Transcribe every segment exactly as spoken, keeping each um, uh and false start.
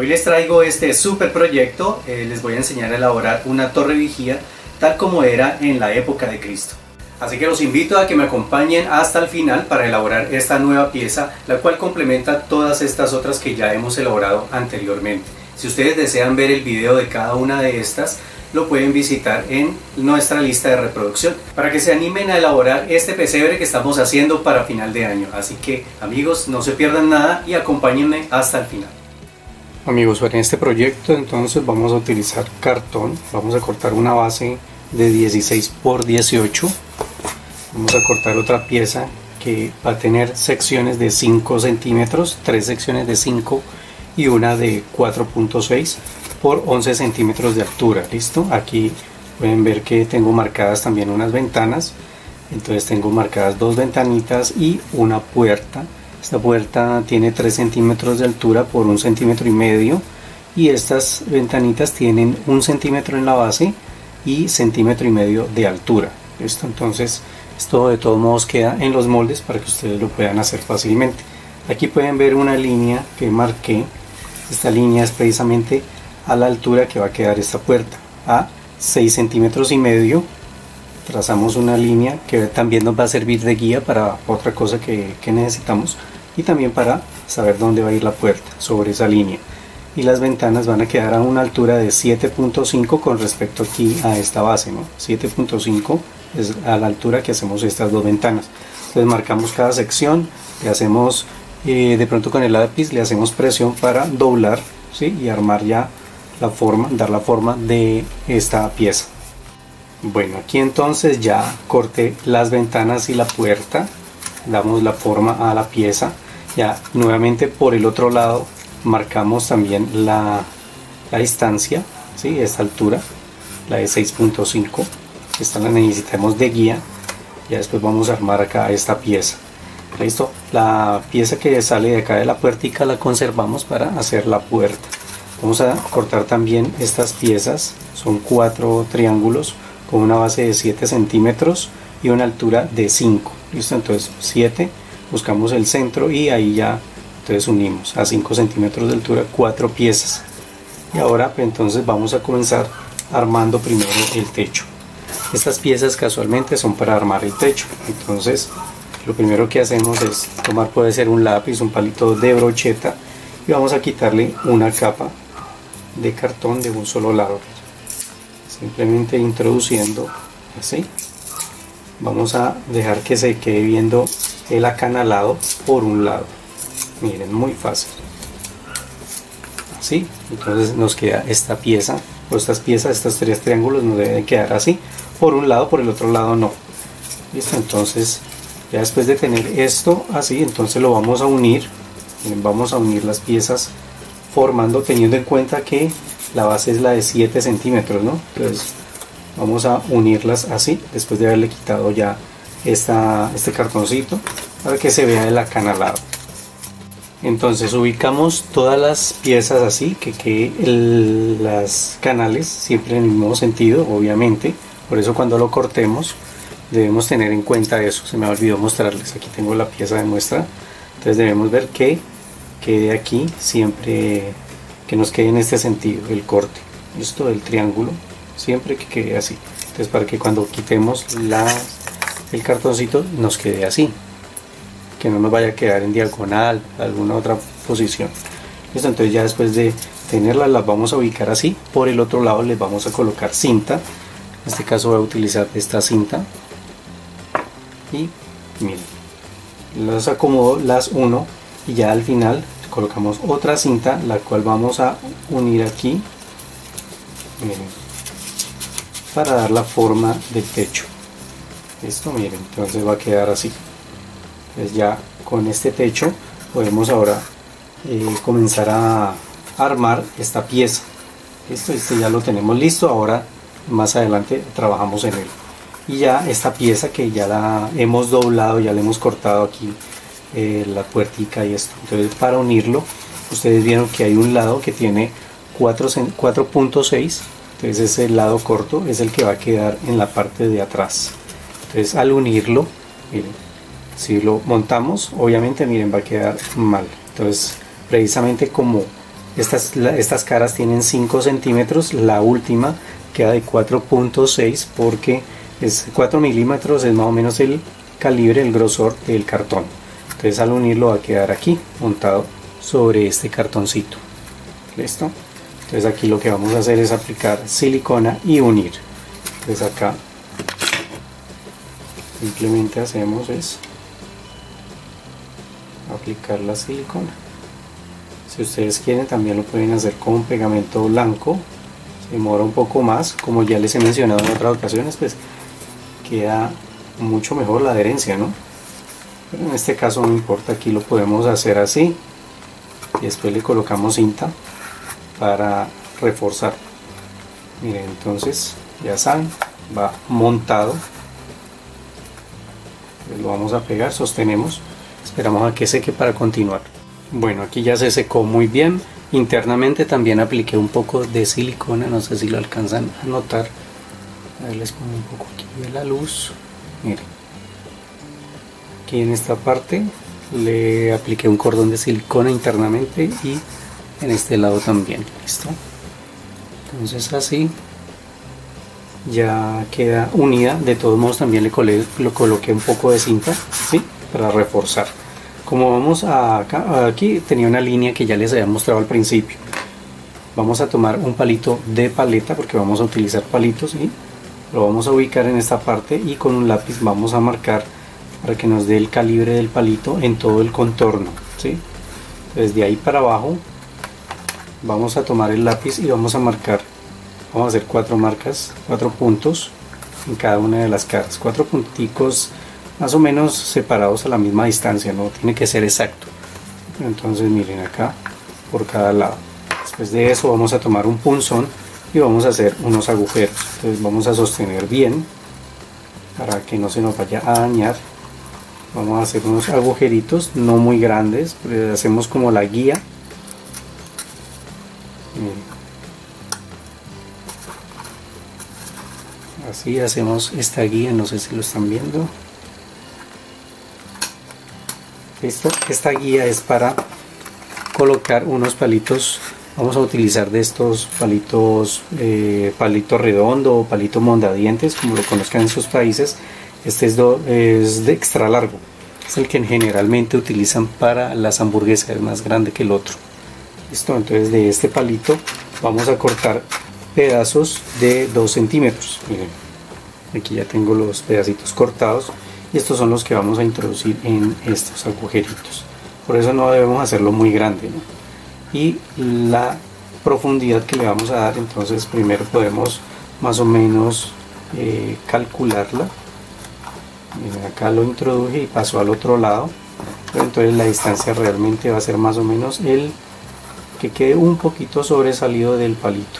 Hoy les traigo este super proyecto, eh, les voy a enseñar a elaborar una torre vigía tal como era en la época de Cristo. Así que los invito a que me acompañen hasta el final para elaborar esta nueva pieza, la cual complementa todas estas otras que ya hemos elaborado anteriormente. Si ustedes desean ver el video de cada una de estas, lo pueden visitar en nuestra lista de reproducción para que se animen a elaborar este pesebre que estamos haciendo para final de año. Así que amigos, no se pierdan nada y acompáñenme hasta el final. Amigos, en este proyecto entonces vamos a utilizar cartón. Vamos a cortar una base de dieciséis por dieciocho. Vamos a cortar otra pieza que va a tener secciones de cinco centímetros, tres secciones de cinco y una de cuatro punto seis por once centímetros de altura. Listo, aquí pueden ver que tengo marcadas también unas ventanas. Entonces tengo marcadas dos ventanitas y una puerta. Esta puerta tiene tres centímetros de altura por un centímetro y medio, y estas ventanitas tienen un centímetro en la base y centímetro y medio de altura. Esto entonces, esto de todos modos queda en los moldes para que ustedes lo puedan hacer fácilmente. Aquí pueden ver una línea que marqué. Esta línea es precisamente a la altura que va a quedar esta puerta, a seis centímetros y medio. Trazamos una línea que también nos va a servir de guía para otra cosa que, que necesitamos, y también para saber dónde va a ir la puerta sobre esa línea. Y las ventanas van a quedar a una altura de siete punto cinco con respecto aquí a esta base, ¿no? siete punto cinco es a la altura que hacemos estas dos ventanas. Entonces marcamos cada sección, le hacemos eh, de pronto con el lápiz le hacemos presión para doblar, ¿sí? Y armar ya la forma, dar la forma de esta pieza. Bueno, aquí entonces ya corté las ventanas y la puerta, damos la forma a la pieza. Ya nuevamente por el otro lado marcamos también la, la distancia, ¿sí? Esta altura, la de seis punto cinco, esta la necesitamos de guía. Ya después vamos a armar acá esta pieza. Listo, la pieza que sale de acá de la puertica la conservamos para hacer la puerta. Vamos a cortar también estas piezas, son cuatro triángulos con una base de siete centímetros y una altura de cinco. Listo, entonces siete, buscamos el centro y ahí ya entonces unimos a cinco centímetros de altura cuatro piezas. Y ahora pues, entonces vamos a comenzar armando primero el techo. Estas piezas casualmente son para armar el techo. Entonces lo primero que hacemos es tomar, puede ser un lápiz, un palito de brocheta, y vamos a quitarle una capa de cartón de un solo lado, simplemente introduciendo así. Vamos a dejar que se quede viendo el acanalado por un lado. Miren, muy fácil. Así, entonces nos queda esta pieza, o estas piezas, estos tres triángulos nos deben quedar así, por un lado, por el otro lado no. Listo, entonces ya después de tener esto así, entonces lo vamos a unir. Miren, vamos a unir las piezas formando, teniendo en cuenta que la base es la de siete centímetros, ¿no? Entonces vamos a unirlas así, después de haberle quitado ya esta, este cartoncito, para que se vea el acanalado. Entonces ubicamos todas las piezas así, que queden las canales siempre en el mismo sentido, obviamente. Por eso cuando lo cortemos debemos tener en cuenta eso. Se me olvidó mostrarles, aquí tengo la pieza de muestra. Entonces debemos ver que quede aquí siempre, que nos quede en este sentido el corte, esto del triángulo, siempre que quede así. Entonces para que cuando quitemos la, el cartoncito nos quede así, que no nos vaya a quedar en diagonal, alguna otra posición. Listo, entonces ya después de tenerlas las vamos a ubicar así. Por el otro lado les vamos a colocar cinta. En este caso voy a utilizar esta cinta y miren, las acomodo, las uno, y ya al final colocamos otra cinta, la cual vamos a unir aquí, miren, para dar la forma del techo. Esto, miren, entonces va a quedar así. Entonces ya con este techo podemos ahora eh, comenzar a armar esta pieza. Listo, este ya lo tenemos listo. Ahora más adelante trabajamos en él. Y ya esta pieza que ya la hemos doblado, ya le hemos cortado aquí eh, la puertica y esto. Entonces para unirlo, ustedes vieron que hay un lado que tiene cuatro punto seis. Entonces ese lado corto es el que va a quedar en la parte de atrás. Entonces al unirlo, miren, si lo montamos, obviamente miren, va a quedar mal. Entonces precisamente como Estas, la, estas caras tienen cinco centímetros, la última queda de cuatro punto seis porque es cuatro milímetros, es más o menos el calibre, el grosor del cartón. Entonces al unirlo va a quedar aquí montado sobre este cartoncito. Listo. Entonces aquí lo que vamos a hacer es aplicar silicona y unir. Entonces acá simplemente hacemos es aplicar la silicona. Si ustedes quieren también lo pueden hacer con pegamento blanco, se demora un poco más, como ya les he mencionado en otras ocasiones, pues queda mucho mejor la adherencia, ¿no? Pero en este caso no importa, aquí lo podemos hacer así y después le colocamos cinta para reforzar. Miren, entonces ya saben, va montado. Lo vamos a pegar, sostenemos, esperamos a que seque para continuar. Bueno, aquí ya se secó muy bien. Internamente también apliqué un poco de silicona, no sé si lo alcanzan a notar. A ver, les pongo un poco aquí de la luz. Miren, aquí en esta parte le apliqué un cordón de silicona internamente y en este lado también. Listo. Entonces así ya queda unida. De todos modos también le coloqué, lo coloqué un poco de cinta, ¿sí? Para reforzar. Como vamos a acá, aquí tenía una línea que ya les había mostrado al principio. Vamos a tomar un palito de paleta porque vamos a utilizar palitos y lo vamos a ubicar en esta parte y con un lápiz vamos a marcar para que nos dé el calibre del palito en todo el contorno, ¿sí? Desde ahí para abajo vamos a tomar el lápiz y vamos a marcar, vamos a hacer cuatro marcas, cuatro puntos en cada una de las caras, cuatro punticos más o menos separados a la misma distancia, no tiene que ser exacto. Entonces miren acá por cada lado. Después de eso vamos a tomar un punzón y vamos a hacer unos agujeros. Entonces vamos a sostener bien para que no se nos vaya a dañar. Vamos a hacer unos agujeritos no muy grandes, pero hacemos como la guía. Miren. Así hacemos esta guía, no sé si lo están viendo. Listo, esta guía es para colocar unos palitos. Vamos a utilizar de estos palitos, eh, palito redondo o palito mondadientes, como lo conozcan en sus países. Este es, do, es de extra largo, es el que generalmente utilizan para las hamburguesas, es más grande que el otro. Listo, entonces de este palito vamos a cortar pedazos de dos centímetros. Miren, aquí ya tengo los pedacitos cortados. Y estos son los que vamos a introducir en estos agujeritos. Por eso no debemos hacerlo muy grande, ¿no? Y la profundidad que le vamos a dar, entonces primero podemos más o menos eh, calcularla. Miren, acá lo introduje y pasó al otro lado. Pero entonces la distancia realmente va a ser más o menos el que quede un poquito sobresalido del palito.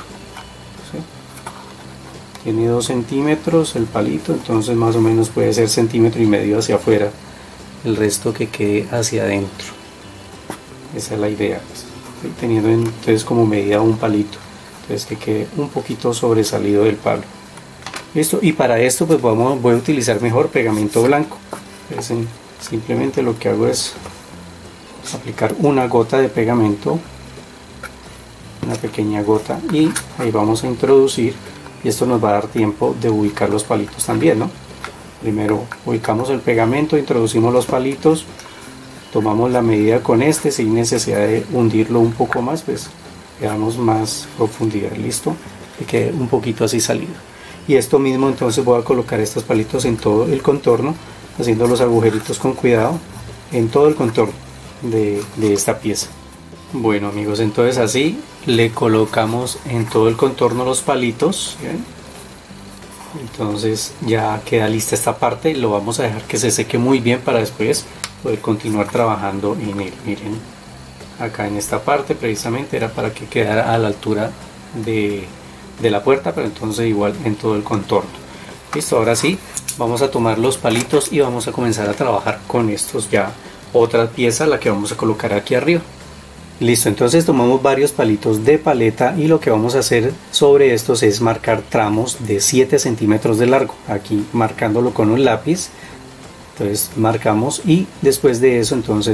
Tiene dos centímetros el palito, entonces más o menos puede ser centímetro y medio hacia afuera, el resto que quede hacia adentro. Esa es la idea, pues. Teniendo entonces como medida un palito, entonces que quede un poquito sobresalido del palo. Listo, y para esto pues vamos, voy a utilizar mejor pegamento blanco. Entonces, simplemente lo que hago es aplicar una gota de pegamento, una pequeña gota, y ahí vamos a introducir. Y esto nos va a dar tiempo de ubicar los palitos también, ¿no? Primero ubicamos el pegamento, introducimos los palitos, tomamos la medida con este, sin necesidad de hundirlo un poco más, pues le damos más profundidad, listo, que quede un poquito así salido. Y esto mismo entonces voy a colocar estos palitos en todo el contorno, haciendo los agujeritos con cuidado en todo el contorno de, de esta pieza. Bueno amigos, entonces así le colocamos en todo el contorno los palitos, ¿bien? Entonces ya queda lista esta parte, lo vamos a dejar que se seque muy bien para después poder continuar trabajando en él. Miren, acá en esta parte precisamente era para que quedara a la altura de, de la puerta, pero entonces igual en todo el contorno. Listo, ahora sí, vamos a tomar los palitos y vamos a comenzar a trabajar con estos ya, otra pieza la que vamos a colocar aquí arriba. Listo, entonces tomamos varios palitos de paleta y lo que vamos a hacer sobre estos es marcar tramos de siete centímetros de largo, aquí marcándolo con un lápiz. Entonces marcamos y después de eso entonces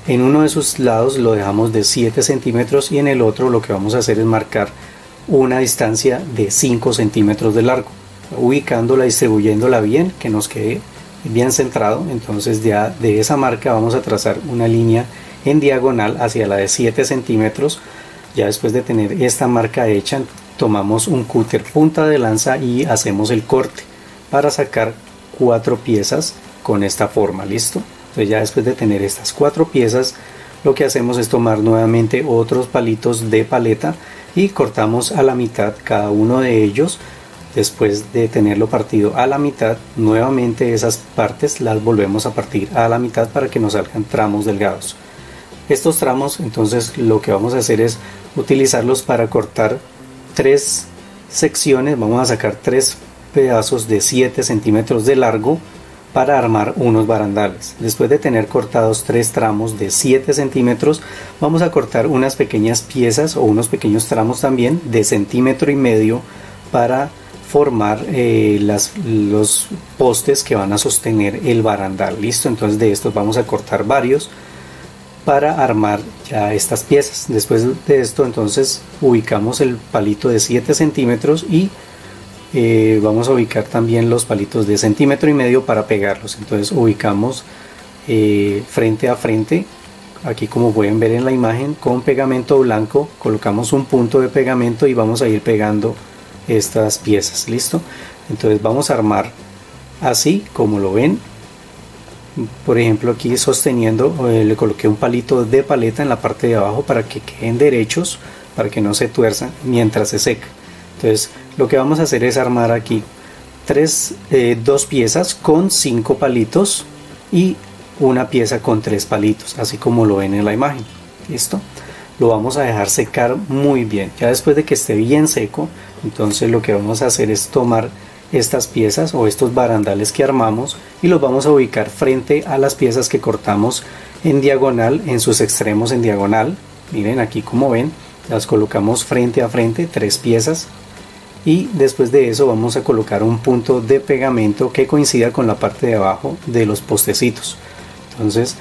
En uno de sus lados lo dejamos de siete centímetros y en el otro lo que vamos a hacer es marcar una distancia de cinco centímetros de largo, ubicándola, distribuyéndola bien, que nos quede bien centrado. Entonces ya de esa marca vamos a trazar una línea en diagonal hacia la de siete centímetros. Ya después de tener esta marca hecha, tomamos un cúter punta de lanza y hacemos el corte para sacar cuatro piezas con esta forma. Listo. Entonces ya después de tener estas cuatro piezas, lo que hacemos es tomar nuevamente otros palitos de paleta y cortamos a la mitad cada uno de ellos. Después de tenerlo partido a la mitad, nuevamente esas partes las volvemos a partir a la mitad para que nos salgan tramos delgados. Estos tramos, entonces, lo que vamos a hacer es utilizarlos para cortar tres secciones. Vamos a sacar tres pedazos de siete centímetros de largo para armar unos barandales. Después de tener cortados tres tramos de siete centímetros, vamos a cortar unas pequeñas piezas o unos pequeños tramos también de centímetro y medio para formar eh, las, los postes que van a sostener el barandal. Listo, entonces de estos vamos a cortar varios para armar ya estas piezas. Después de esto, entonces ubicamos el palito de siete centímetros y Eh, vamos a ubicar también los palitos de centímetro y medio para pegarlos. Entonces ubicamos eh, frente a frente, aquí como pueden ver en la imagen, con pegamento blanco colocamos un punto de pegamento y vamos a ir pegando estas piezas. Listo, entonces vamos a armar así como lo ven. Por ejemplo, aquí sosteniendo eh, le coloqué un palito de paleta en la parte de abajo para que queden derechos, para que no se tuerzan mientras se seca. Entonces lo que vamos a hacer es armar aquí tres, eh, dos piezas con cinco palitos y una pieza con tres palitos, así como lo ven en la imagen. Listo, lo vamos a dejar secar muy bien. Ya después de que esté bien seco, entonces lo que vamos a hacer es tomar estas piezas o estos barandales que armamos y los vamos a ubicar frente a las piezas que cortamos en diagonal, en sus extremos en diagonal. Miren aquí como ven, las colocamos frente a frente, tres piezas. Y después de eso vamos a colocar un punto de pegamento que coincida con la parte de abajo de los postecitos. Entonces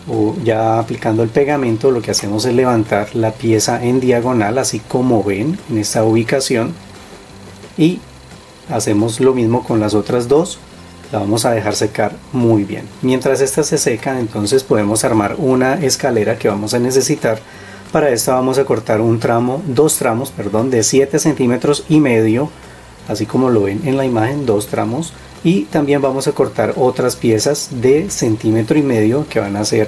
ya aplicando el pegamento, lo que hacemos es levantar la pieza en diagonal, así como ven en esta ubicación, y hacemos lo mismo con las otras dos. La vamos a dejar secar muy bien. Mientras estas se secan, entonces podemos armar una escalera que vamos a necesitar. Para esto vamos a cortar un tramo, dos tramos, perdón, de siete centímetros y medio, así como lo ven en la imagen, dos tramos, y también vamos a cortar otras piezas de centímetro y medio que van a ser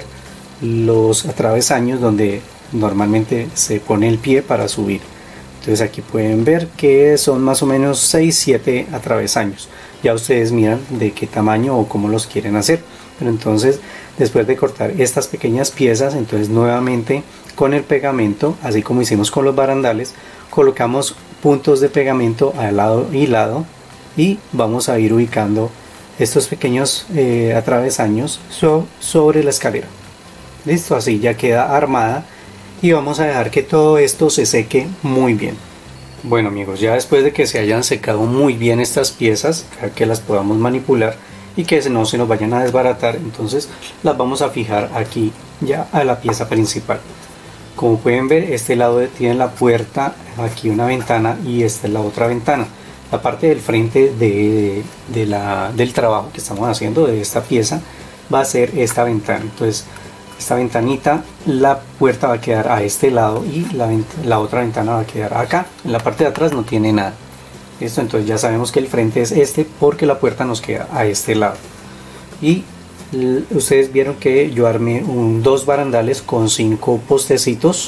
los atravesaños donde normalmente se pone el pie para subir. Entonces aquí pueden ver que son más o menos seis siete atravesaños. Ya ustedes miran de qué tamaño o cómo los quieren hacer. Pero entonces, después de cortar estas pequeñas piezas, entonces nuevamente con el pegamento, así como hicimos con los barandales, colocamos puntos de pegamento al lado y lado y vamos a ir ubicando estos pequeños eh, atravesaños so, sobre la escalera. Listo, así ya queda armada y vamos a dejar que todo esto se seque muy bien. Bueno amigos, ya después de que se hayan secado muy bien estas piezas, para que las podamos manipular y que no se nos vayan a desbaratar, entonces las vamos a fijar aquí ya a la pieza principal. Como pueden ver, este lado tiene la puerta, aquí una ventana y esta es la otra ventana. La parte del frente de, de la, del trabajo que estamos haciendo de esta pieza va a ser esta ventana. Entonces esta ventanita, la puerta va a quedar a este lado y la, la otra ventana va a quedar acá. En la parte de atrás no tiene nada. Esto, entonces ya sabemos que el frente es este porque la puerta nos queda a este lado. Y ustedes vieron que yo armé un, dos barandales con cinco postecitos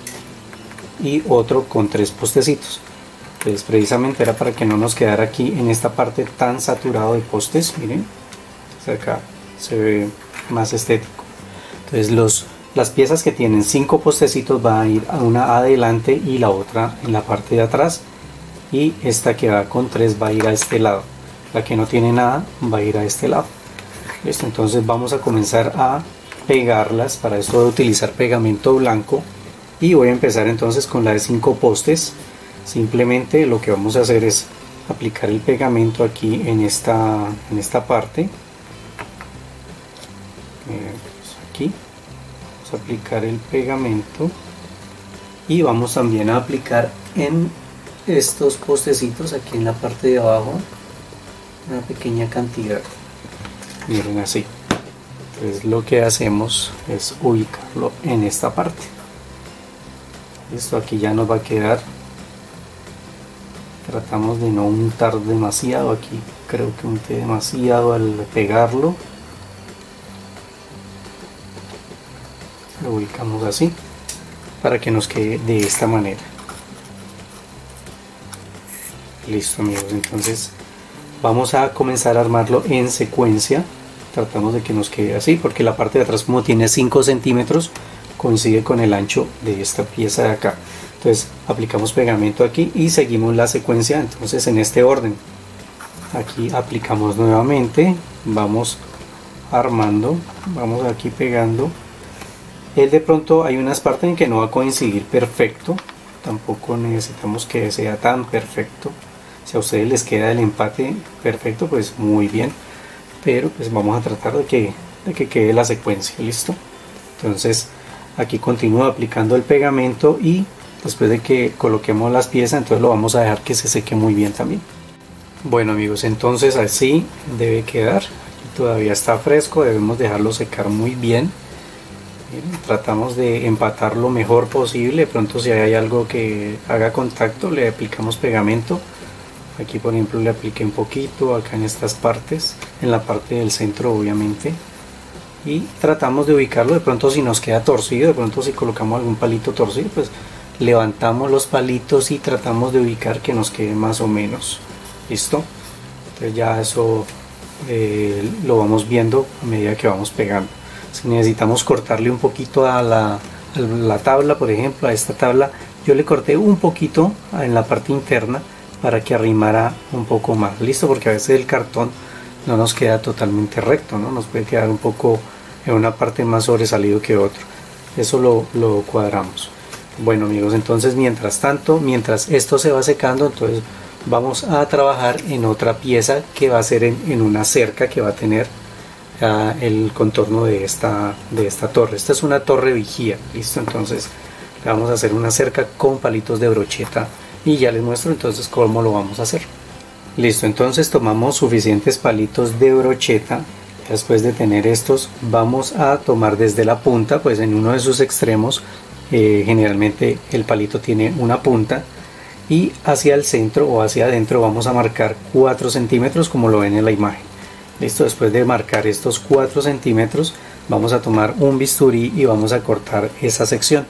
y otro con tres postecitos. Entonces precisamente era para que no nos quedara aquí en esta parte tan saturado de postes. Miren, acá se ve más estético. Entonces los, las piezas que tienen cinco postecitos van a ir a una adelante y la otra en la parte de atrás, y esta que va con tres va a ir a este lado. La que no tiene nada va a ir a este lado. Listo, entonces vamos a comenzar a pegarlas. Para esto voy a utilizar pegamento blanco y voy a empezar entonces con la de cinco postes. Simplemente lo que vamos a hacer es aplicar el pegamento aquí en esta, en esta parte. Miren, aquí vamos a aplicar el pegamento y vamos también a aplicar en estos postecitos aquí en la parte de abajo una pequeña cantidad, miren así. Entonces lo que hacemos es ubicarlo en esta parte. Esto aquí ya nos va a quedar, tratamos de no untar demasiado, aquí creo que unté demasiado al pegarlo. Lo ubicamos así para que nos quede de esta manera. Listo amigos, entonces vamos a comenzar a armarlo en secuencia. Tratamos de que nos quede así porque la parte de atrás, como tiene cinco centímetros, coincide con el ancho de esta pieza de acá. Entonces aplicamos pegamento aquí y seguimos la secuencia entonces en este orden. Aquí aplicamos nuevamente, vamos armando, vamos aquí pegando. Él de pronto hay unas partes en que no va a coincidir perfecto, tampoco necesitamos que sea tan perfecto. Si a ustedes les queda el empate perfecto, pues muy bien, pero pues vamos a tratar de que, de que quede la secuencia. Listo, entonces aquí continúo aplicando el pegamento y después de que coloquemos las piezas, entonces lo vamos a dejar que se seque muy bien también. Bueno amigos, entonces así debe quedar. Aquí todavía está fresco, debemos dejarlo secar muy bien. Bien, tratamos de empatar lo mejor posible. De pronto si hay algo que haga contacto, le aplicamos pegamento. Aquí por ejemplo le apliqué un poquito acá en estas partes, en la parte del centro obviamente, y tratamos de ubicarlo. De pronto si nos queda torcido, de pronto si colocamos algún palito torcido, pues levantamos los palitos y tratamos de ubicar que nos quede más o menos. Listo, entonces ya eso eh, lo vamos viendo a medida que vamos pegando. Si necesitamos cortarle un poquito a la, a la tabla, por ejemplo a esta tabla, yo le corté un poquito en la parte interna para que arrimara un poco más. Listo, porque a veces el cartón no nos queda totalmente recto, ¿no? Nos puede quedar un poco en una parte más sobresalido que otro. Eso lo, lo cuadramos. Bueno amigos, entonces mientras tanto, mientras esto se va secando, entonces vamos a trabajar en otra pieza que va a ser en, en una cerca que va a tener uh, el contorno de esta, de esta torre. Esta es una torre vigía. Listo, entonces le vamos a hacer una cerca con palitos de brocheta y ya les muestro entonces cómo lo vamos a hacer. Listo, entonces tomamos suficientes palitos de brocheta. Después de tener estos, vamos a tomar desde la punta, pues en uno de sus extremos, eh, generalmente el palito tiene una punta, y hacia el centro o hacia adentro vamos a marcar cuatro centímetros como lo ven en la imagen. Listo, después de marcar estos cuatro centímetros, vamos a tomar un bisturí y vamos a cortar esa sección.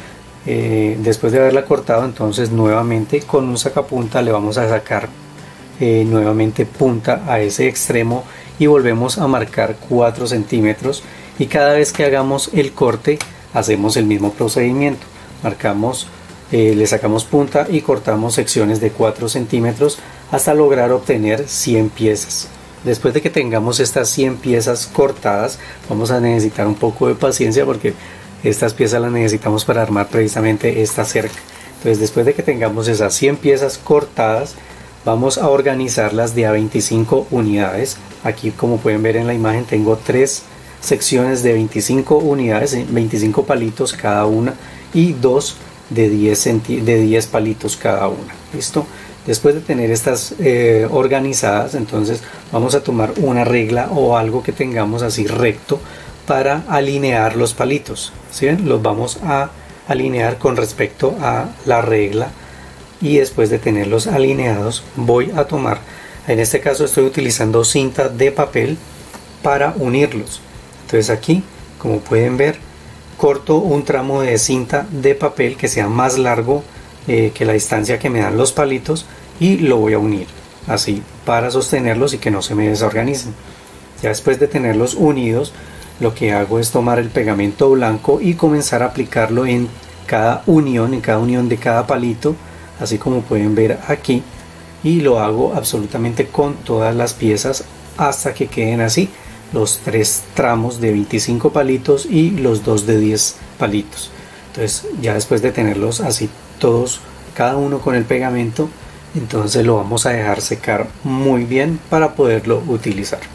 Eh, después de haberla cortado, entonces nuevamente con un sacapunta le vamos a sacar eh, nuevamente punta a ese extremo y volvemos a marcar cuatro centímetros, y cada vez que hagamos el corte hacemos el mismo procedimiento. Marcamos, eh, le sacamos punta y cortamos secciones de cuatro centímetros hasta lograr obtener cien piezas. Después de que tengamos estas cien piezas cortadas, vamos a necesitar un poco de paciencia porque estas piezas las necesitamos para armar precisamente esta cerca. Entonces después de que tengamos esas cien piezas cortadas, vamos a organizarlas de a veinticinco unidades. Aquí, como pueden ver en la imagen, tengo tres secciones de veinticinco unidades, veinticinco palitos cada una, y dos de diez, de diez palitos cada una. ¿Listo? Después de tener estas eh, organizadas, entonces vamos a tomar una regla o algo que tengamos así recto para alinear los palitos. ¿Sí ven? Los vamos a alinear con respecto a la regla, y después de tenerlos alineados voy a tomar, en este caso estoy utilizando cinta de papel para unirlos. Entonces aquí, como pueden ver, corto un tramo de cinta de papel que sea más largo eh, que la distancia que me dan los palitos, y lo voy a unir así para sostenerlos y que no se me desorganicen. Ya después de tenerlos unidos, lo que hago es tomar el pegamento blanco y comenzar a aplicarlo en cada unión, en cada unión de cada palito, así como pueden ver aquí, y lo hago absolutamente con todas las piezas hasta que queden así los tres tramos de veinticinco palitos y los dos de diez palitos. Entonces ya después de tenerlos así todos, cada uno con el pegamento, entonces lo vamos a dejar secar muy bien para poderlo utilizar.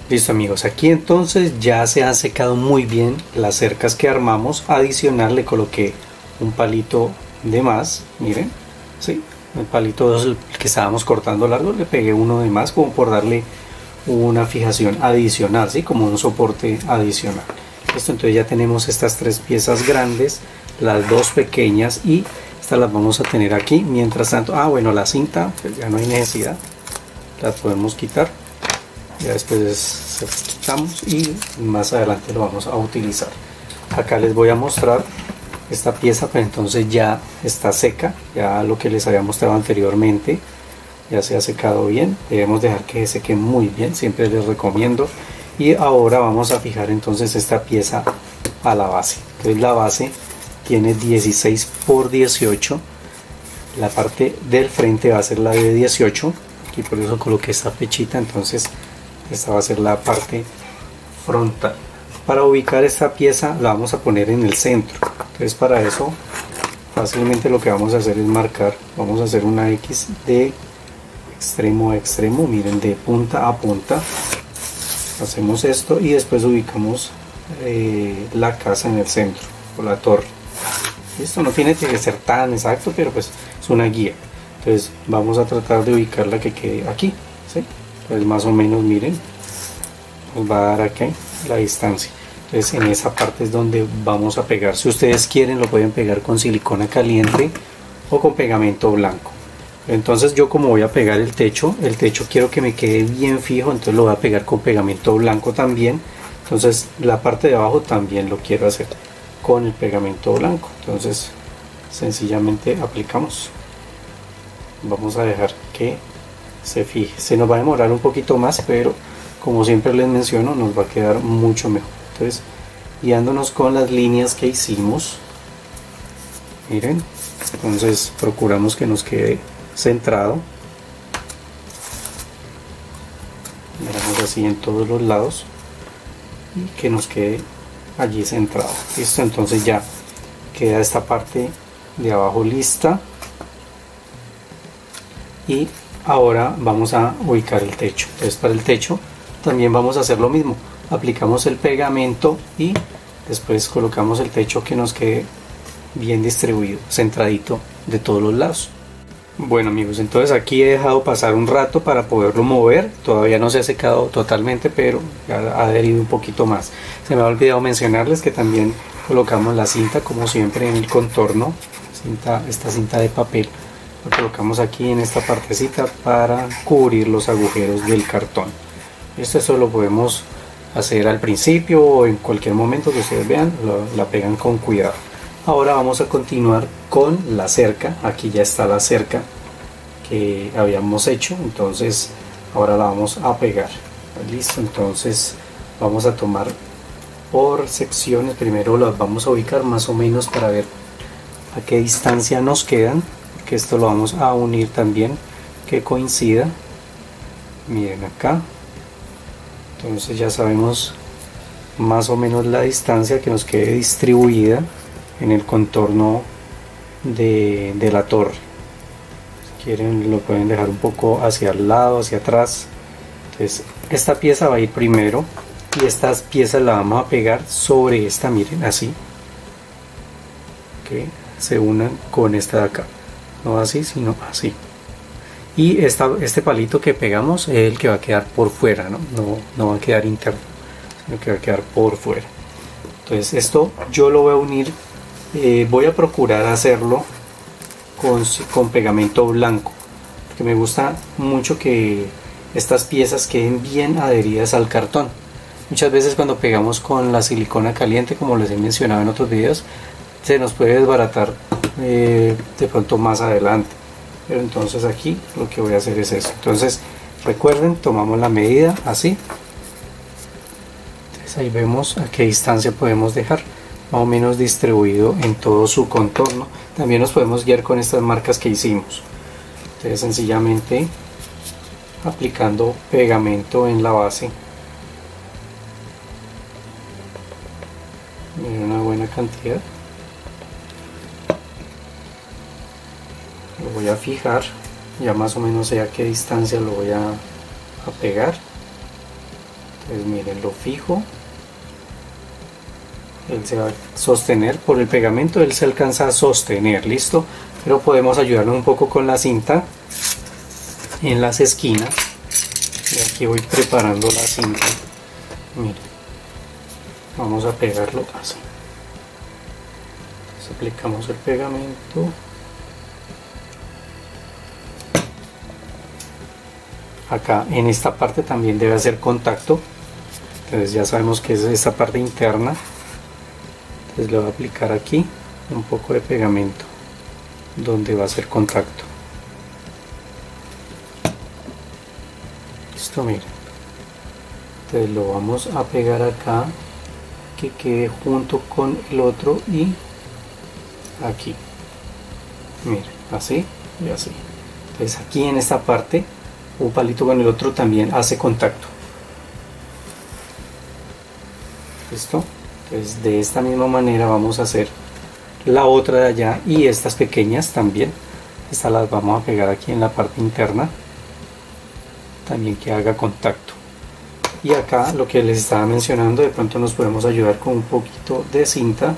Listo amigos, aquí entonces ya se han secado muy bien las cercas que armamos. Adicional le coloqué un palito de más, miren, sí, el palito el que estábamos cortando largo, le pegué uno de más como por darle una fijación adicional, ¿sí? Como un soporte adicional. Listo, entonces ya tenemos estas tres piezas grandes, las dos pequeñas y estas las vamos a tener aquí. Mientras tanto, ah bueno, la cinta pues ya no hay necesidad, la podemos quitar. Ya después se las quitamos y más adelante lo vamos a utilizar. Acá les voy a mostrar esta pieza, pero entonces ya está seca, ya lo que les había mostrado anteriormente ya se ha secado bien. Debemos dejar que se seque muy bien, siempre les recomiendo. Y ahora vamos a fijar entonces esta pieza a la base. Entonces la base tiene dieciséis por dieciocho, la parte del frente va a ser la de dieciocho, y por eso coloqué esta flechita. Entonces esta va a ser la parte frontal. Para ubicar esta pieza la vamos a poner en el centro. Entonces para eso fácilmente lo que vamos a hacer es marcar, vamos a hacer una X de extremo a extremo, miren, de punta a punta. Hacemos esto y después ubicamos eh, la casa en el centro o la torre. Esto no tiene que ser tan exacto, pero pues es una guía. Entonces vamos a tratar de ubicarla que quede aquí, ¿sí? Pues más o menos, miren, nos va a dar aquí la distancia. Entonces en esa parte es donde vamos a pegar. Si ustedes quieren lo pueden pegar con silicona caliente o con pegamento blanco. Entonces yo, como voy a pegar el techo, el techo quiero que me quede bien fijo, entonces lo voy a pegar con pegamento blanco también. Entonces la parte de abajo también lo quiero hacer con el pegamento blanco. Entonces sencillamente aplicamos. Vamos a dejar que se fije. Se nos va a demorar un poquito más, pero como siempre les menciono, nos va a quedar mucho mejor. Entonces, guiándonos con las líneas que hicimos, miren, entonces procuramos que nos quede centrado. Miramos así en todos los lados y que nos quede allí centrado. Listo, entonces ya queda esta parte de abajo lista. Y ahora vamos a ubicar el techo. Entonces para el techo también vamos a hacer lo mismo, aplicamos el pegamento y después colocamos el techo que nos quede bien distribuido, centradito de todos los lados. Bueno amigos, entonces aquí he dejado pasar un rato para poderlo mover. Todavía no se ha secado totalmente, pero ya ha adherido un poquito más. Se me ha olvidado mencionarles que también colocamos la cinta, como siempre, en el contorno, cinta, esta cinta de papel. Lo colocamos aquí en esta partecita para cubrir los agujeros del cartón. Esto eso lo podemos hacer al principio o en cualquier momento que ustedes vean, lo, la pegan con cuidado. Ahora vamos a continuar con la cerca. Aquí ya está la cerca que habíamos hecho, entonces ahora la vamos a pegar. Listo, entonces vamos a tomar por secciones. Primero las vamos a ubicar más o menos para ver a qué distancia nos quedan, que esto lo vamos a unir también que coincida. Miren acá, entonces ya sabemos más o menos la distancia que nos quede distribuida en el contorno de, de la torre. Si quieren lo pueden dejar un poco hacia el lado, hacia atrás. Entonces esta pieza va a ir primero y estas piezas la vamos a pegar sobre esta, miren, así, que se unan con esta de acá. No así, sino así. Y esta, este palito que pegamos es el que va a quedar por fuera, ¿no? No, no va a quedar interno, sino que va a quedar por fuera. Entonces esto yo lo voy a unir, eh, voy a procurar hacerlo con, con pegamento blanco, porque me gusta mucho que estas piezas queden bien adheridas al cartón. Muchas veces cuando pegamos con la silicona caliente, como les he mencionado en otros videos, se nos puede desbaratar eh, de pronto más adelante, pero entonces aquí lo que voy a hacer es eso. Entonces recuerden, tomamos la medida así, entonces ahí vemos a qué distancia podemos dejar más o menos distribuido en todo su contorno. También nos podemos guiar con estas marcas que hicimos. Entonces sencillamente aplicando pegamento en la base, una buena cantidad. Lo voy a fijar, ya más o menos sé a qué distancia lo voy a, a pegar. Entonces miren, lo fijo, él se va a sostener por el pegamento, él se alcanza a sostener, listo, pero podemos ayudarnos un poco con la cinta en las esquinas. Y aquí voy preparando la cinta. Miren, vamos a pegarlo así. Entonces aplicamos el pegamento. Acá en esta parte también debe hacer contacto. Entonces ya sabemos que es esta parte interna. Entonces le voy a aplicar aquí un poco de pegamento donde va a hacer contacto. Listo, miren. Entonces lo vamos a pegar acá, que quede junto con el otro, y aquí. Miren, así y así. Entonces aquí en esta parte un palito con el otro también hace contacto. Listo. Entonces de esta misma manera vamos a hacer la otra de allá, y estas pequeñas también. Estas las vamos a pegar aquí en la parte interna, también que haga contacto. Y acá lo que les estaba mencionando, de pronto nos podemos ayudar con un poquito de cinta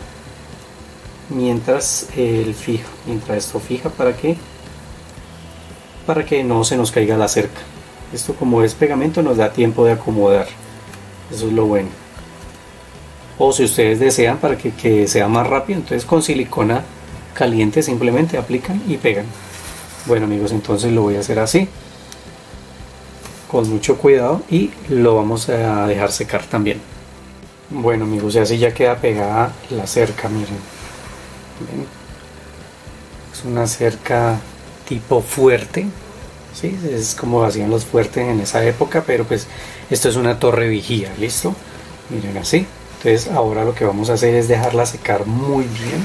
mientras el fija, mientras esto fija, para que para que no se nos caiga la cerca. Esto, como es pegamento, nos da tiempo de acomodar, eso es lo bueno. O si ustedes desean para que, que sea más rápido, entonces con silicona caliente simplemente aplican y pegan. Bueno amigos, entonces lo voy a hacer así, con mucho cuidado, y lo vamos a dejar secar también. Bueno amigos, y así ya queda pegada la cerca. Miren, ¿ven? Es una cerca tipo fuerte, ¿sí? Es como hacían los fuertes en esa época, pero pues esto es una torre vigía. Listo, miren, así. Entonces ahora lo que vamos a hacer es dejarla secar muy bien,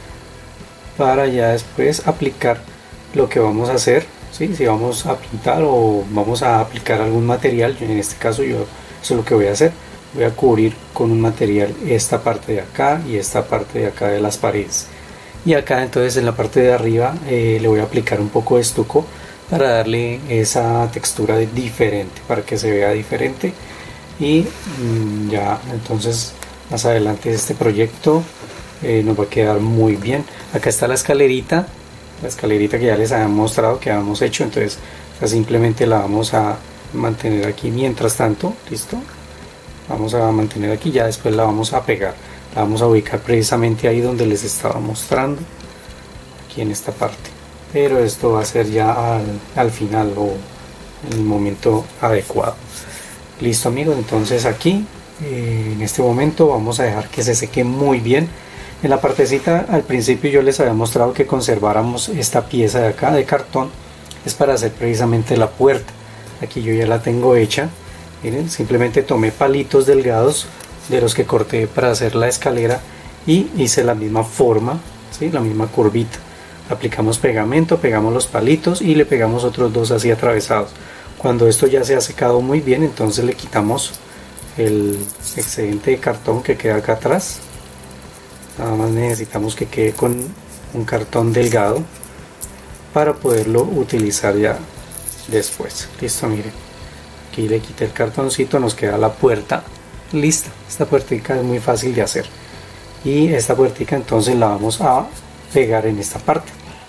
para ya después aplicar lo que vamos a hacer, ¿sí? Si vamos a pintar o vamos a aplicar algún material. En este caso yo eso es lo que voy a hacer, voy a cubrir con un material esta parte de acá y esta parte de acá de las paredes, y acá entonces en la parte de arriba eh, le voy a aplicar un poco de estuco para darle esa textura diferente, para que se vea diferente. Y mmm, ya entonces más adelante este proyecto eh, nos va a quedar muy bien. Acá está la escalerita, la escalerita que ya les había mostrado que habíamos hecho. Entonces simplemente la vamos a mantener aquí mientras tanto. Listo, vamos a mantener aquí, ya después la vamos a pegar, la vamos a ubicar precisamente ahí donde les estaba mostrando, aquí en esta parte, pero esto va a ser ya al, al final o en el momento adecuado. Listo amigos, entonces aquí eh, en este momento vamos a dejar que se seque muy bien. En la partecita al principio yo les había mostrado que conserváramos esta pieza de acá de cartón, es para hacer precisamente la puerta. Aquí yo ya la tengo hecha. Miren, simplemente tomé palitos delgados de los que corté para hacer la escalera y hice la misma forma, ¿sí? La misma curvita. Aplicamos pegamento, pegamos los palitos y le pegamos otros dos así atravesados. Cuando esto ya se ha secado muy bien, entonces le quitamos el excedente de cartón que queda acá atrás. Nada más necesitamos que quede con un cartón delgado para poderlo utilizar ya después. Listo, miren, aquí le quité el cartoncito, nos queda la puerta lista. Esta puertica es muy fácil de hacer, y esta puertica entonces la vamos a pegar en esta parte.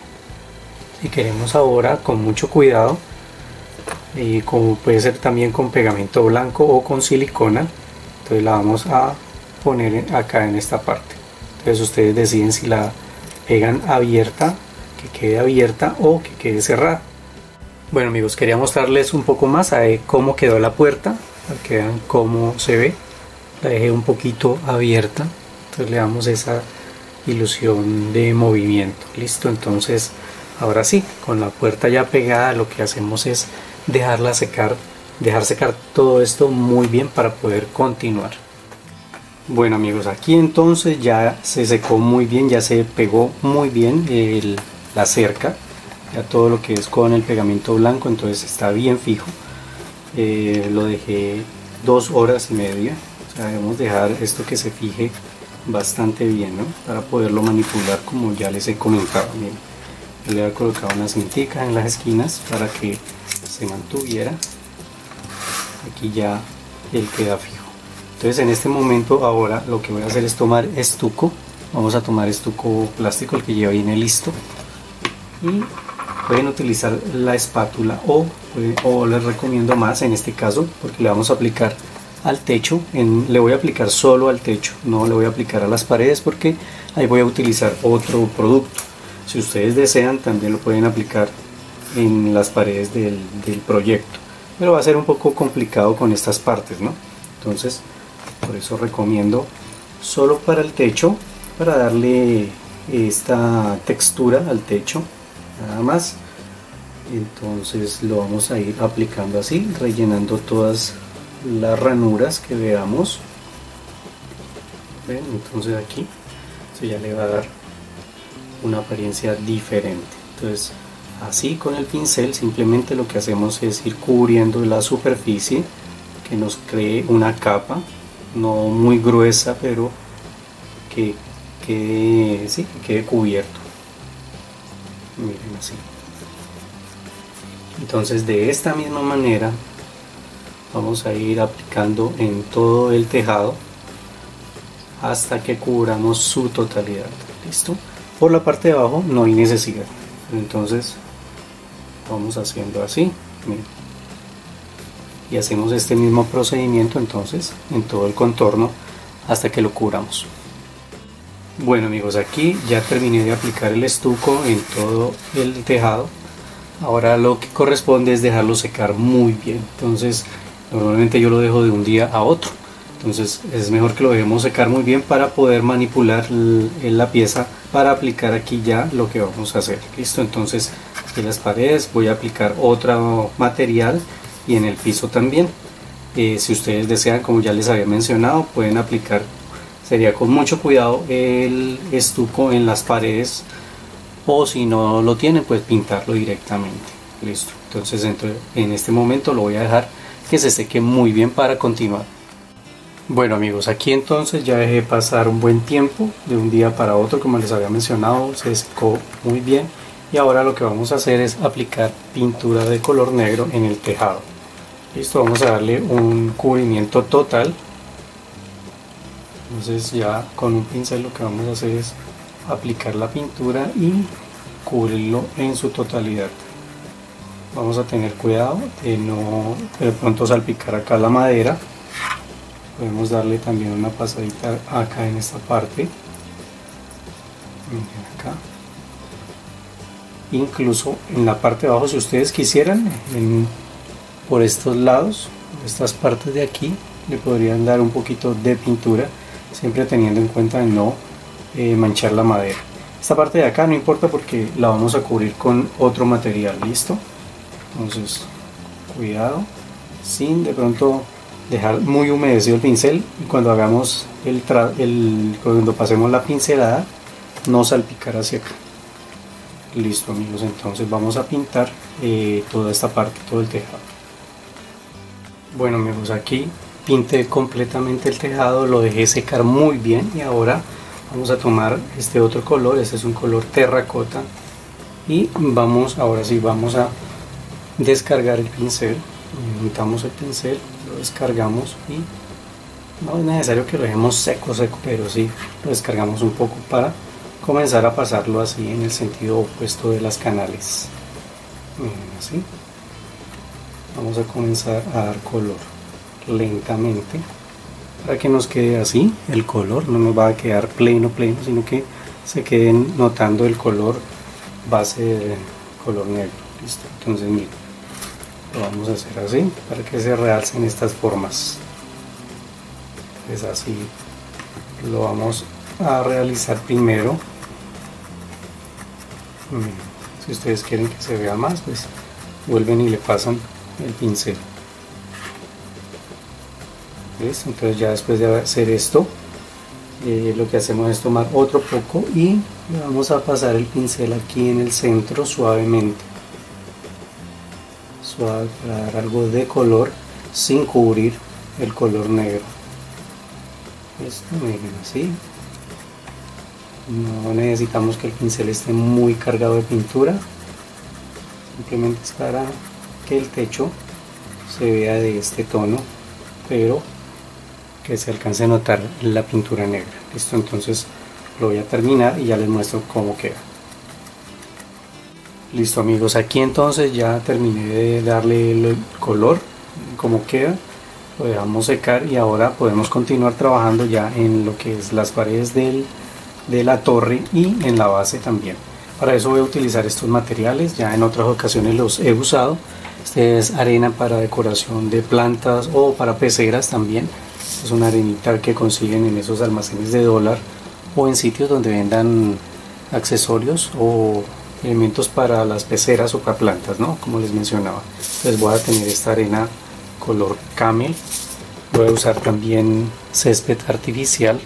Si queremos ahora, con mucho cuidado, y como puede ser también con pegamento blanco o con silicona, entonces la vamos a poner acá en esta parte. Entonces ustedes deciden si la pegan abierta, que quede abierta, o que quede cerrada. Bueno amigos, quería mostrarles un poco más a cómo quedó la puerta, para que vean cómo se ve. La dejé un poquito abierta, entonces le damos esa ilusión de movimiento. Listo, entonces ahora sí, con la puerta ya pegada, lo que hacemos es dejarla secar, dejar secar todo esto muy bien para poder continuar. Bueno amigos, aquí entonces ya se secó muy bien, ya se pegó muy bien el, la cerca, ya todo lo que es con el pegamento blanco, entonces está bien fijo. Eh, lo dejé dos horas y media, o sea, debemos dejar esto que se fije bastante bien, ¿no? Para poderlo manipular, como ya les he comentado. Miren, yo le he colocado una cintica en las esquinas para que se mantuviera. Aquí ya él queda fijo. Entonces en este momento ahora lo que voy a hacer es tomar estuco. Vamos a tomar estuco plástico, el que lleva ahí en el listo, y pueden utilizar la espátula o, o les recomiendo más en este caso porque le vamos a aplicar al techo. En, le voy a aplicar solo al techo, no le voy a aplicar a las paredes porque ahí voy a utilizar otro producto. Si ustedes desean también lo pueden aplicar en las paredes del, del proyecto, pero va a ser un poco complicado con estas partes, ¿no? Entonces por eso recomiendo solo para el techo, para darle esta textura al techo, nada más. Entonces lo vamos a ir aplicando así, rellenando todas las ranuras que veamos. ¿Ven? Entonces aquí eso ya le va a dar una apariencia diferente. Entonces así con el pincel simplemente lo que hacemos es ir cubriendo la superficie, que nos cree una capa no muy gruesa, pero que quede, sí, que quede cubierto. Miren así. Entonces de esta misma manera vamos a ir aplicando en todo el tejado hasta que cubramos su totalidad. ¿Listo? Por la parte de abajo no hay necesidad, entonces vamos haciendo así. Miren. Y hacemos este mismo procedimiento entonces en todo el contorno hasta que lo cubramos. Bueno amigos, aquí ya terminé de aplicar el estuco en todo el tejado. Ahora lo que corresponde es dejarlo secar muy bien. Entonces normalmente yo lo dejo de un día a otro, entonces es mejor que lo dejemos secar muy bien para poder manipular la pieza para aplicar aquí ya lo que vamos a hacer. Listo, entonces en las paredes voy a aplicar otro material y en el piso también. Eh, si ustedes desean, como ya les había mencionado, pueden aplicar, sería con mucho cuidado, el estuco en las paredes, o si no lo tienen pues pintarlo directamente. Listo, entonces en este momento lo voy a dejar que se seque muy bien para continuar. Bueno amigos, aquí entonces ya dejé pasar un buen tiempo, de un día para otro, como les había mencionado, se secó muy bien. Y ahora lo que vamos a hacer es aplicar pintura de color negro en el tejado. Listo, vamos a darle un cubrimiento total. Entonces ya con un pincel lo que vamos a hacer es aplicar la pintura y cubrirlo en su totalidad. Vamos a tener cuidado de no de pronto salpicar acá la madera. Podemos darle también una pasadita acá en esta parte. Miren acá. Incluso en la parte de abajo, si ustedes quisieran, en, por estos lados, estas partes de aquí, le podrían dar un poquito de pintura, siempre teniendo en cuenta de no eh, manchar la madera. Esta parte de acá no importa porque la vamos a cubrir con otro material. Listo, entonces cuidado sin de pronto dejar muy humedecido el pincel, y cuando hagamos el, tra el cuando pasemos la pincelada no salpicar hacia acá. Listo amigos, entonces vamos a pintar eh, toda esta parte, todo el tejado. Bueno amigos, aquí pinté completamente el tejado, lo dejé secar muy bien y ahora vamos a tomar este otro color. Este es un color terracota y vamos, ahora sí vamos a descargar el pincel. Juntamos el pincel, lo descargamos y no es necesario que lo dejemos seco seco, pero sí lo descargamos un poco para comenzar a pasarlo así en el sentido opuesto de las canales. Miren, así vamos a comenzar a dar color lentamente para que nos quede así. El color no nos va a quedar pleno pleno, sino que se queden notando el color base del color negro. Listo, entonces miren, lo vamos a hacer así para que se realcen estas formas. Es así, lo vamos a realizar primero. Si ustedes quieren que se vea más, pues vuelven y le pasan el pincel. ¿Ves? Entonces ya después de hacer esto, eh, lo que hacemos es tomar otro poco y le vamos a pasar el pincel aquí en el centro suavemente, suave, para dar algo de color sin cubrir el color negro. Esto, miren, así. No necesitamos que el pincel esté muy cargado de pintura, simplemente es para que el techo se vea de este tono pero que se alcance a notar la pintura negra. Listo, entonces lo voy a terminar y ya les muestro cómo queda. Listo amigos, aquí entonces ya terminé de darle el color, como queda, lo dejamos secar y ahora podemos continuar trabajando ya en lo que es las paredes del, de la torre y en la base también. Para eso voy a utilizar estos materiales, ya en otras ocasiones los he usado. Este es arena para decoración de plantas o para peceras también. Es una arenita que consiguen en esos almacenes de dólar o en sitios donde vendan accesorios o elementos para las peceras o para plantas, ¿no? Como les mencionaba. Entonces voy a tener esta arena color camel. Voy a usar también césped artificial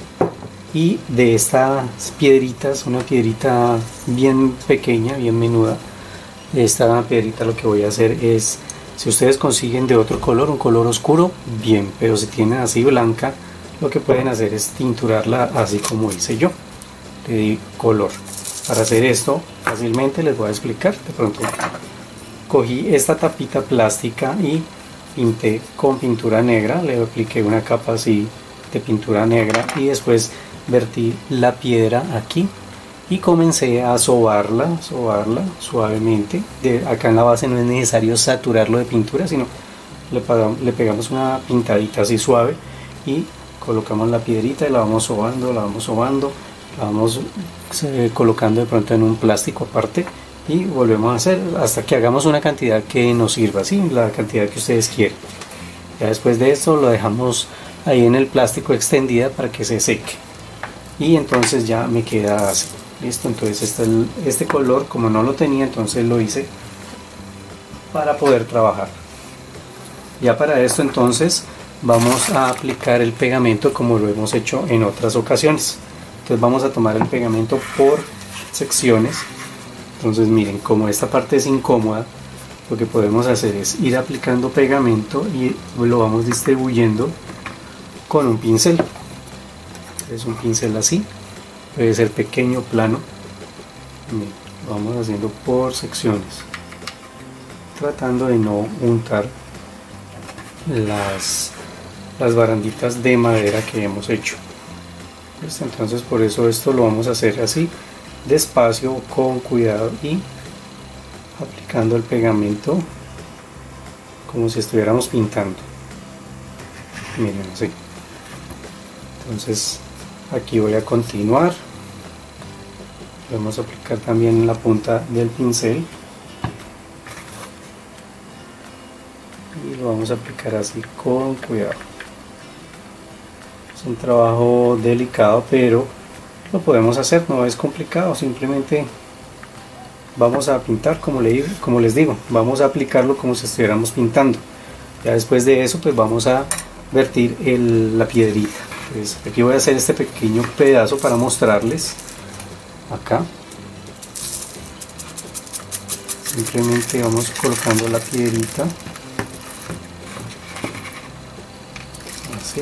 y de estas piedritas, una piedrita bien pequeña, bien menuda. Esta piedrita lo que voy a hacer es, si ustedes consiguen de otro color, un color oscuro, bien, pero si tienen así blanca, lo que pueden hacer es tinturarla así como hice yo. Le di color. Para hacer esto fácilmente les voy a explicar. De pronto cogí esta tapita plástica y pinté con pintura negra, le apliqué una capa así de pintura negra y después vertí la piedra aquí y comencé a sobarla, sobarla suavemente. De acá en la base no es necesario saturarlo de pintura, sino le, le pegamos una pintadita así suave y colocamos la piedrita y la vamos sobando, la vamos sobando, la vamos eh, colocando de pronto en un plástico aparte y volvemos a hacer hasta que hagamos una cantidad que nos sirva, ¿sí? La cantidad que ustedes quieren. Ya después de esto lo dejamos ahí en el plástico extendida para que se seque y entonces ya me queda así. Listo, entonces este, este color como no lo tenía, entonces lo hice para poder trabajar. Ya para esto entonces vamos a aplicar el pegamento como lo hemos hecho en otras ocasiones. Entonces vamos a tomar el pegamento por secciones. Entonces miren, como esta parte es incómoda, lo que podemos hacer es ir aplicando pegamento y lo vamos distribuyendo con un pincel. Es un pincel así, puede ser pequeño, plano. Miren, lo vamos haciendo por secciones, tratando de no untar las, las baranditas de madera que hemos hecho. Entonces por eso esto lo vamos a hacer así, despacio, con cuidado y aplicando el pegamento como si estuviéramos pintando. Miren así. Entonces aquí voy a continuar. Vamos a aplicar también la punta del pincel y lo vamos a aplicar así con cuidado. Es un trabajo delicado, pero lo podemos hacer, no es complicado, simplemente vamos a pintar como, le, como les digo, vamos a aplicarlo como si estuviéramos pintando. Ya después de eso pues vamos a vertir el, la piedrita. Entonces, aquí voy a hacer este pequeño pedazo para mostrarles. Acá simplemente vamos colocando la piedrita así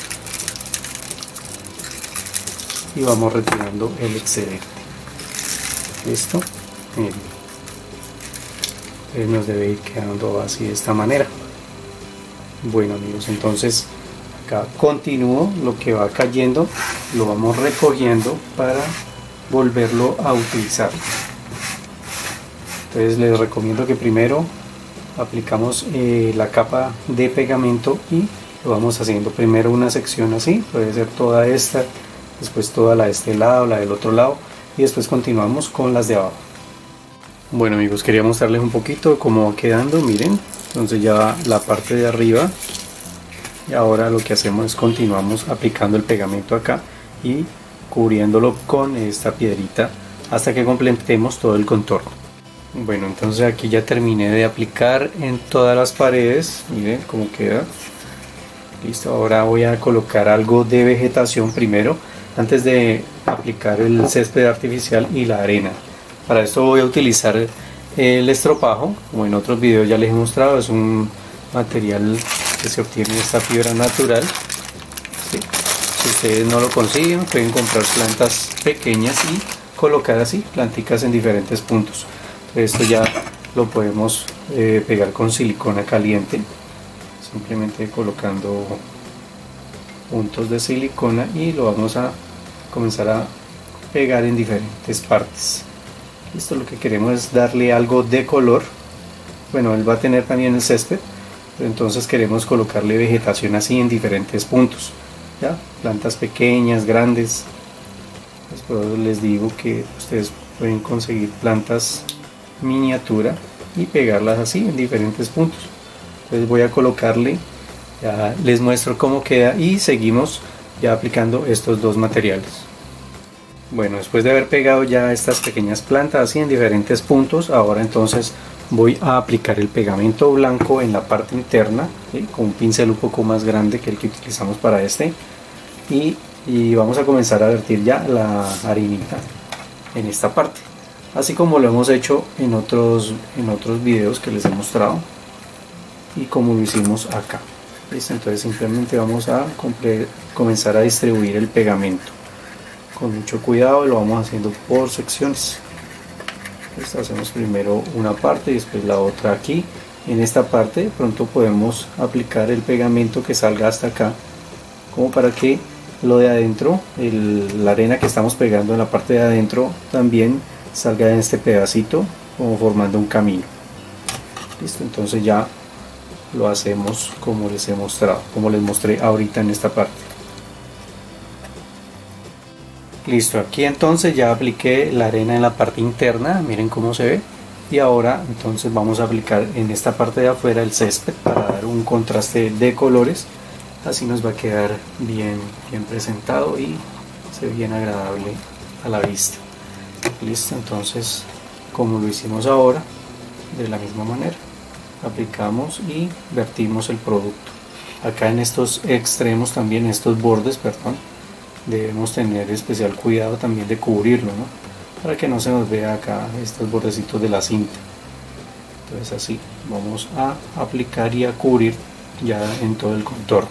y vamos retirando el excedente. Listo, miren, entonces nos debe ir quedando así de esta manera. Bueno amigos, entonces acá continúo, lo que va cayendo lo vamos recogiendo para volverlo a utilizar. Entonces les recomiendo que primero aplicamos eh, la capa de pegamento y lo vamos haciendo primero una sección así, puede ser toda esta, después toda la de este lado, la del otro lado y después continuamos con las de abajo. Bueno amigos, quería mostrarles un poquito cómo va quedando, miren, entonces ya la parte de arriba y ahora lo que hacemos es continuamos aplicando el pegamento acá y cubriéndolo con esta piedrita hasta que completemos todo el contorno. Bueno, entonces aquí ya terminé de aplicar en todas las paredes, miren cómo queda. Listo, ahora voy a colocar algo de vegetación primero antes de aplicar el césped artificial y la arena. Para esto voy a utilizar el estropajo, como en otros videos ya les he mostrado, es un material que se obtiene de esta fibra natural. ¿Sí? Si ustedes no lo consiguen, pueden comprar plantas pequeñas y colocar así planticas en diferentes puntos. Esto ya lo podemos eh, pegar con silicona caliente. simplemente colocando puntos de silicona y lo vamos a comenzar a pegar en diferentes partes. Esto lo que queremos es darle algo de color. Bueno, él va a tener también el césped, pero entonces queremos colocarle vegetación así en diferentes puntos, ¿ya? Plantas pequeñas, grandes. Después les digo que ustedes pueden conseguir plantas miniatura y pegarlas así en diferentes puntos. Entonces voy a colocarle, ya les muestro cómo queda y seguimos ya aplicando estos dos materiales. Bueno, después de haber pegado ya estas pequeñas plantas así en diferentes puntos, ahora entonces voy a aplicar el pegamento blanco en la parte interna, ¿sí? Con un pincel un poco más grande que el que utilizamos para este, y, y vamos a comenzar a vertir ya la harinita en esta parte, así como lo hemos hecho en otros, en otros videos que les he mostrado y como lo hicimos acá. ¿Listo? Entonces simplemente vamos a comenzar a distribuir el pegamento con mucho cuidado, lo vamos haciendo por secciones. Esto hacemos primero una parte y después la otra aquí. En esta parte pronto podemos aplicar el pegamento que salga hasta acá, como para que lo de adentro, el, la arena que estamos pegando en la parte de adentro también salga en este pedacito, como formando un camino. Listo, entonces ya lo hacemos como les he mostrado, como les mostré ahorita en esta parte. Listo, aquí entonces ya apliqué la arena en la parte interna, miren cómo se ve, y ahora entonces vamos a aplicar en esta parte de afuera el césped para dar un contraste de colores. Así nos va a quedar bien, bien presentado y se ve bien agradable a la vista. Listo, entonces como lo hicimos ahora, de la misma manera aplicamos y vertimos el producto. Acá en estos extremos también, estos bordes, perdón, debemos tener especial cuidado también de cubrirlo, ¿no? Para que no se nos vea acá estos bordecitos de la cinta. Entonces así vamos a aplicar y a cubrir ya en todo el contorno.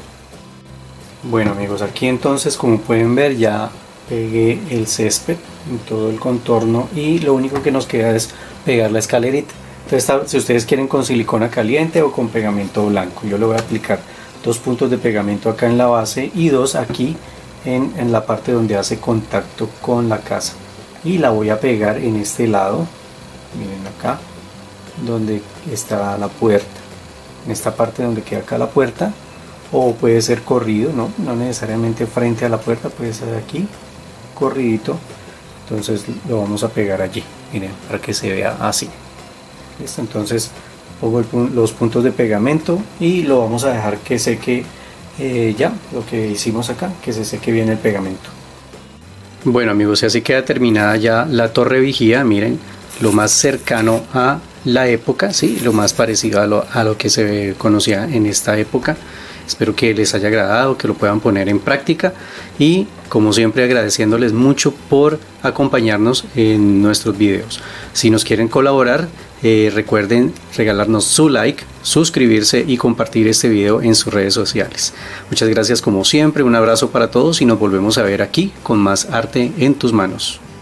Bueno amigos, aquí entonces como pueden ver ya pegué el césped en todo el contorno y lo único que nos queda es pegar la escalerita. Entonces si ustedes quieren con silicona caliente o con pegamento blanco, yo le voy a aplicar dos puntos de pegamento acá en la base y dos aquí En, en la parte donde hace contacto con la casa, y la voy a pegar en este lado, miren acá donde está la puerta, en esta parte donde queda acá la puerta, o puede ser corrido, no, no necesariamente frente a la puerta, puede ser aquí corridito. Entonces lo vamos a pegar allí, miren, para que se vea así. ¿Listo? Entonces pongo el, los puntos de pegamento y lo vamos a dejar que seque. Eh, ya lo que hicimos acá, que se seque bien el pegamento. Bueno amigos, y así queda terminada ya la torre vigía. Miren, lo más cercano a la época, sí, lo más parecido a lo, a lo que se conocía en esta época. Espero que les haya agradado, que lo puedan poner en práctica y como siempre agradeciéndoles mucho por acompañarnos en nuestros videos. Si nos quieren colaborar, eh, recuerden regalarnos su like, suscribirse y compartir este video en sus redes sociales. Muchas gracias como siempre, un abrazo para todos y nos volvemos a ver aquí con más arte en tus manos.